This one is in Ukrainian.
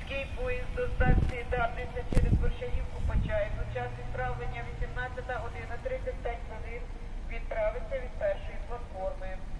Міський поїзд до станції Дарниця через Борщагівку Почаївку. Час відправлення 18 година 35 хвилин. Відправиться від першої платформи.